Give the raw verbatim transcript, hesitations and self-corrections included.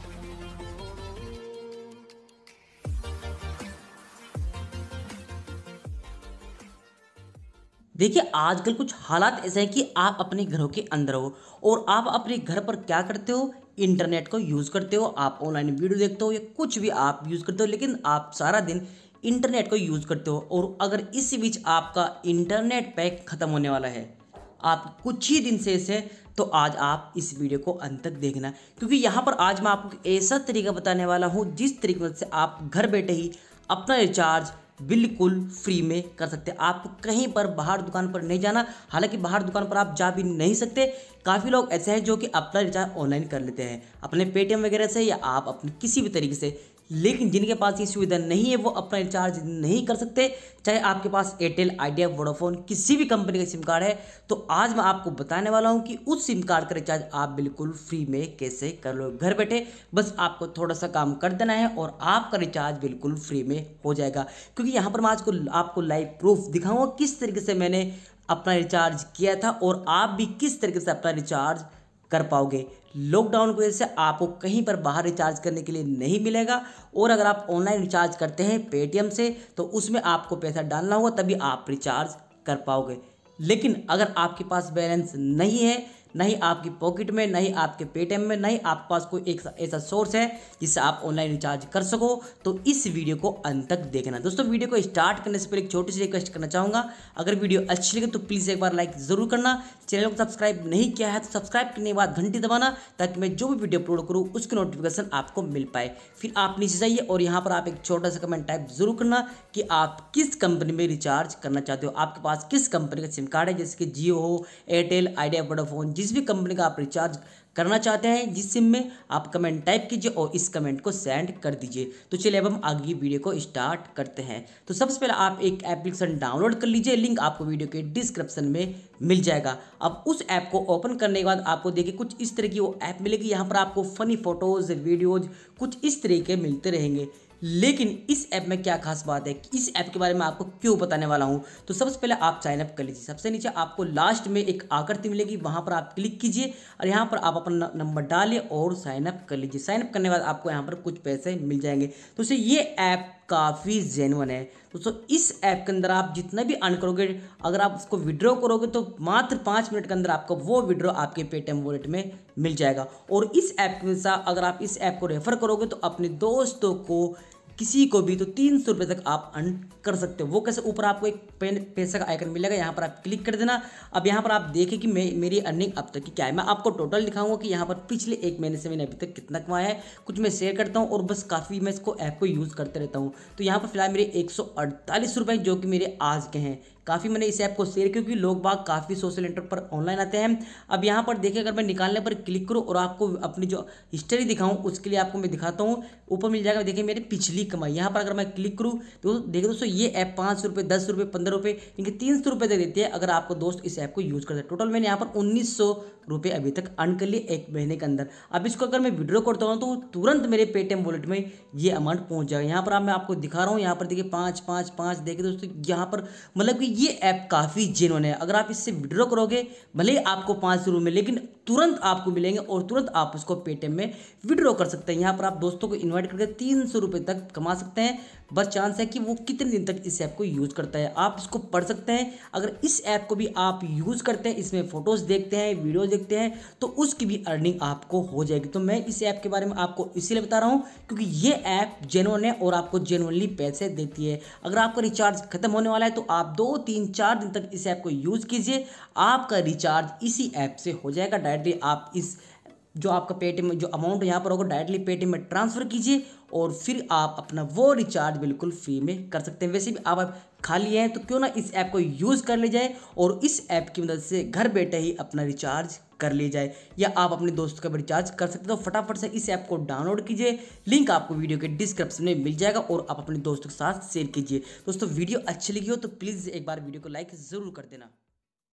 देखिए, आजकल कुछ हालात ऐसे हैं कि आप अपने घरों के अंदर हो और आप अपने घर पर क्या करते हो, इंटरनेट को यूज़ करते हो, आप ऑनलाइन वीडियो देखते हो या कुछ भी आप यूज़ करते हो, लेकिन आप सारा दिन इंटरनेट को यूज़ करते हो और अगर इस बीच आपका इंटरनेट पैक ख़त्म होने वाला है, आप कुछ ही दिन शेष है, तो आज आप इस वीडियो को अंत तक देखना, क्योंकि यहाँ पर आज मैं आपको एक ऐसा तरीका बताने वाला हूँ जिस तरीके से आप घर बैठे ही अपना रिचार्ज बिल्कुल फ्री में कर सकते हैं। आपको कहीं पर बाहर दुकान पर नहीं जाना, हालांकि बाहर दुकान पर आप जा भी नहीं सकते। काफ़ी लोग ऐसे हैं जो कि अपना रिचार्ज ऑनलाइन कर लेते हैं अपने पेटीएम वगैरह से या आप अपने किसी भी तरीके से, लेकिन जिनके पास ये सुविधा नहीं है वो अपना रिचार्ज नहीं कर सकते। चाहे आपके पास एयरटेल, आइडिया, वोडाफोन किसी भी कंपनी का सिम कार्ड है, तो आज मैं आपको बताने वाला हूं कि उस सिम कार्ड का रिचार्ज आप बिल्कुल फ्री में कैसे कर लो। घर बैठे बस आपको थोड़ा सा काम कर देना है और आपका रिचार्ज बिल्कुल फ्री में हो जाएगा। क्योंकि यहाँ पर मैं आज को आपको लाइव प्रूफ दिखाऊंगा किस तरीके से मैंने अपना रिचार्ज किया था और आप भी किस तरीके से अपना रिचार्ज कर पाओगे। लॉकडाउन की वजह से आपको कहीं पर बाहर रिचार्ज करने के लिए नहीं मिलेगा और अगर आप ऑनलाइन रिचार्ज करते हैं पेटीएम से तो उसमें आपको पैसा डालना होगा, तभी आप रिचार्ज कर पाओगे। लेकिन अगर आपके पास बैलेंस नहीं है, नहीं आपकी पॉकेट में, नहीं आपके पेटीएम में, नहीं आपके पास कोई एक ऐसा सोर्स है जिससे आप ऑनलाइन रिचार्ज कर सको, तो इस वीडियो को अंत तक देखना। दोस्तों, वीडियो को स्टार्ट करने से पहले एक छोटी सी रिक्वेस्ट करना चाहूँगा, अगर वीडियो अच्छी लगे तो प्लीज़ एक बार लाइक ज़रूर करना। चैनल को सब्सक्राइब नहीं किया है तो सब्सक्राइब करने के बाद घंटी दबाना, ताकि मैं जो भी वीडियो अपलोड करूँ उसकी नोटिफिकेशन आपको मिल पाए। फिर आप नीचे जाइए और यहाँ पर आप एक छोटा सा कमेंट टाइप जरूर करना कि आप किस कंपनी में रिचार्ज करना चाहते हो, आपके पास किस कंपनी का सिम कार्ड है, जैसे कि जियो हो, एयरटेल, आइडिया, वोडाफोन, जिस भी कंपनी का आप रिचार्ज करना चाहते हैं जिस सिम में, आप कमेंट टाइप कीजिए और इस कमेंट को सेंड कर दीजिए। तो चलिए अब हम आगे वीडियो को स्टार्ट करते हैं। तो सबसे पहले आप एक एप्लीकेशन डाउनलोड कर लीजिए, लिंक आपको वीडियो के डिस्क्रिप्शन में मिल जाएगा। अब उस ऐप को ओपन करने के बाद आपको देखिए कुछ इस तरह की वो ऐप मिलेगी। यहाँ पर आपको फनी फोटोज, वीडियोज कुछ इस तरह के मिलते रहेंगे। लेकिन इस ऐप में क्या खास बात है, कि इस ऐप के बारे में आपको क्यों बताने वाला हूं, तो सबसे पहले आप साइन अप कर लीजिए। सबसे नीचे आपको लास्ट में एक आकृति मिलेगी, वहां पर आप क्लिक कीजिए और यहां पर आप अपना नंबर डालिए और साइन अप कर लीजिए। साइन अप करने के बाद आपको यहां पर कुछ पैसे मिल जाएंगे। तो इससे ये ऐप काफ़ी जेन्युइन है दोस्तों। इस ऐप के अंदर आप जितना भी अर्न करोगे, अगर आप उसको विड्रॉ करोगे तो मात्र पाँच मिनट के अंदर आपको वो विड्रॉ आपके पेटीएम वॉलेट में मिल जाएगा। और इस ऐप के साथ अगर आप इस ऐप को रेफर करोगे तो अपने दोस्तों को, किसी को भी, तो तीन सौ रुपये तक आप अर्न कर सकते हो। वो कैसे, ऊपर आपको एक पेन पैसा का आइकन मिलेगा, यहाँ पर आप क्लिक कर देना। अब यहाँ पर आप देखें कि मैं मेरी अर्निंग अब तक की क्या है। मैं आपको टोटल दिखाऊंगा कि यहाँ पर पिछले एक महीने से मैंने अभी तक कितना कमाया है, कुछ मैं शेयर करता हूँ और बस काफ़ी मैं इसको ऐप को यूज़ करते रहता हूँ। तो यहाँ पर फिलहाल मेरे एक सौ अड़तालीस रुपये जो कि मेरे आज के हैं। काफ़ी मैंने इस ऐप को शेयर किया क्योंकि लोग बाग काफ़ी सोशल इंटर पर ऑनलाइन आते हैं। अब यहाँ पर देखिए, अगर मैं निकालने पर क्लिक करूँ और आपको अपनी जो हिस्ट्री दिखाऊँ उसके लिए आपको मैं दिखाता हूँ। ऊपर मिल जाएगा, देखिए मेरी पिछली कमाई। यहाँ पर अगर मैं क्लिक करूँ तो देखिए दोस्तों, ये ऐप पाँच सौ रुपये, दस रुपये, पंद्रह रुपये, इनके तीन सौ रुपये तक देती है अगर आपको दोस्त इस ऐप को यूज़ करते हैं। टोटल मैंने यहाँ पर उन्नीस सौ रुपये अभी तक अर्न कर लिए एक महीने के अंदर। अब इसको अगर मैं विड्रॉ करता हूँ तो तुरंत मेरे पेटीएम वॉलेट में ये अमाउंट पहुँच जाएगा। यहाँ पर आप मैं आपको दिखा रहा हूँ, यहाँ पर देखिए पाँच पाँच पाँच, देखिए दोस्तों यहाँ पर मतलब कि ये ऐप काफ़ी जेन्युइन है। अगर आप इससे विड्रॉ करोगे भले ही आपको पाँच सौ रुपये में, लेकिन तुरंत आपको मिलेंगे और तुरंत आप उसको पेटीएम में विड्रॉ कर सकते हैं। यहाँ पर आप दोस्तों को इन्वाइट करके तीन सौ रुपये तक कमा सकते हैं। बस चांस है कि वो कितने दिन तक इस ऐप को यूज़ करता है, आप इसको पढ़ सकते हैं। अगर इस ऐप को भी आप यूज़ करते हैं, इसमें फ़ोटोज़ देखते हैं, वीडियोज़ देखते हैं, तो उसकी भी अर्निंग आपको हो जाएगी। तो मैं इस ऐप के बारे में आपको इसीलिए बता रहा हूँ क्योंकि ये ऐप जेन्युइन है और आपको जेन्युइनली पैसे देती है। अगर आपका रिचार्ज खत्म होने वाला है तो आप दो तीन चार दिन तक इस ऐप को यूज़ कीजिए, आपका रिचार्ज इसी ऐप से हो जाएगा। डायरेक्टली आप इस जो आपका पेटीएम जो अमाउंट यहाँ पर होगा डायरेक्टली पेटीएम में ट्रांसफ़र कीजिए और फिर आप अपना वो रिचार्ज बिल्कुल फ्री में कर सकते हैं। वैसे भी आप खाली हैं तो क्यों ना इस ऐप को यूज़ कर ले जाए और इस ऐप की मदद से घर बैठे ही अपना रिचार्ज कर ले जाए, या आप अपने दोस्त का भी रिचार्ज कर सकते हो। तो फटाफट से इस ऐप को डाउनलोड कीजिए, लिंक आपको वीडियो के डिस्क्रिप्शन में मिल जाएगा और आप अपने दोस्तों के साथ शेयर कीजिए। दोस्तों, वीडियो अच्छी लगी हो तो प्लीज़ एक बार वीडियो को लाइक ज़रूर कर देना।